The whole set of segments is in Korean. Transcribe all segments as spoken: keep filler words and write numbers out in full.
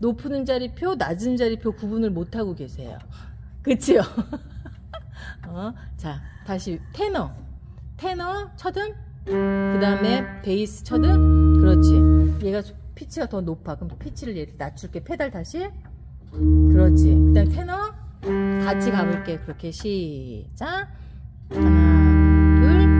높은 자리표, 낮은 자리표 구분을 못하고 계세요. 그치요? 어, 자, 다시 테너. 테너, 첫음, 그 다음에 베이스, 첫음. 그렇지. 얘가 피치가 더 높아. 그럼 피치를 얘를 낮출게. 페달 다시. 그렇지. 그 다음 테너. 같이 가볼게. 그렇게 시작. 하나, 둘.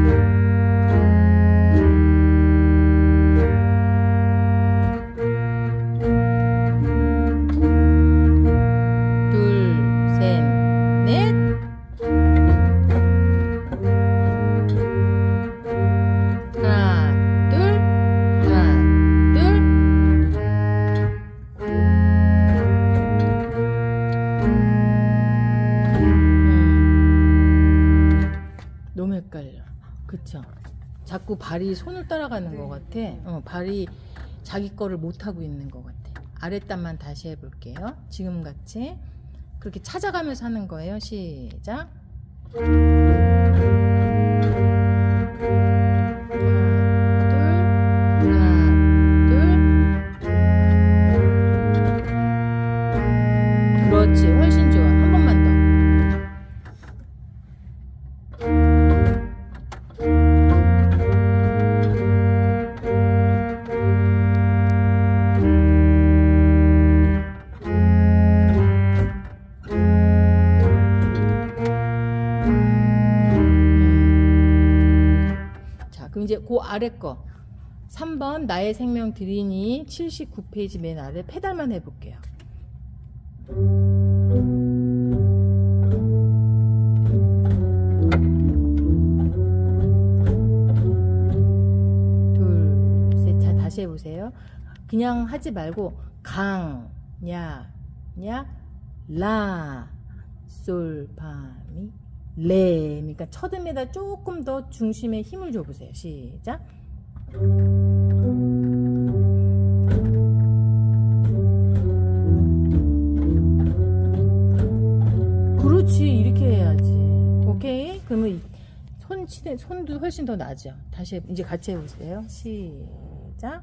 너무 헷갈려. 그쵸? 자꾸 발이 손을 따라가는 것 같아. 어, 발이 자기 거를 못하고 있는 것 같아. 아랫단만 다시 해볼게요. 지금 같이. 그렇게 찾아가면서 하는 거예요. 시작. 그렇지. 훨씬 좋아. 한 번만 더. 그럼 이제 그 아래 거 삼 번 나의 생명 드리니 칠십구 페이지 맨 아래 페달만 해볼게요. 둘, 셋. 자, 다시 해보세요. 그냥 하지 말고 강, 야, 야, 라, 솔, 파, 미, 레. 그러니까 첫음에다 조금 더 중심에 힘을 줘보세요. 시작. 그렇지. 이렇게 해야지. 오케이? 그러면 손 치대, 손도 훨씬 더 나죠. 다시 해, 이제 같이 해보세요. 시작.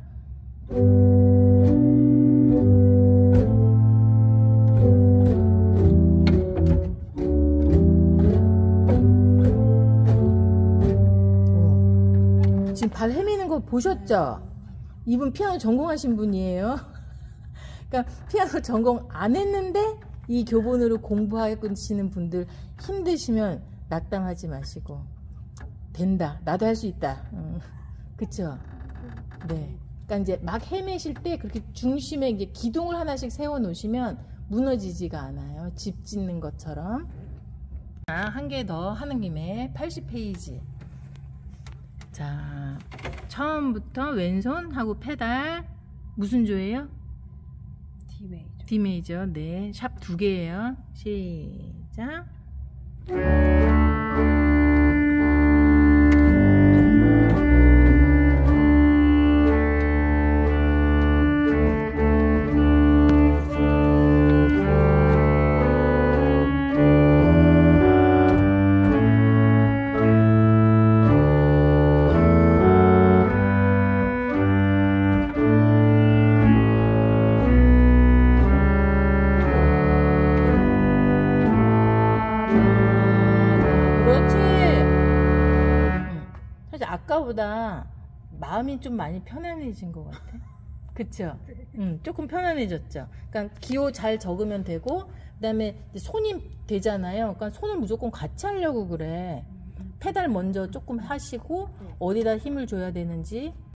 지금 발 헤매는 거 보셨죠? 이분 피아노 전공하신 분이에요. 그러니까 피아노 전공 안 했는데 이 교본으로 공부하시는 분들 힘드시면 낙담하지 마시고 된다. 나도 할 수 있다. 음, 그쵸? 네. 그러니까 이제 막 헤매실 때 그렇게 중심에 이제 기둥을 하나씩 세워 놓으시면 무너지지가 않아요. 집 짓는 것처럼. 한 개 더 하는 김에 팔십 페이지. 자, 처음부터 왼손 하고 페달 무슨 조예요? D 메이저. D 메이저. 네, 샵 두 개예요. 시작. 아까보다 마음이 좀 많이 편안해진 것 같아. 그쵸? 응, 조금 편안해졌죠. 그러니까 기호 잘 적으면 되고, 그 다음에 손이 되잖아요. 그러니까 손을 무조건 같이 하려고 그래. 페달 먼저 조금 하시고, 어디다 힘을 줘야 되는지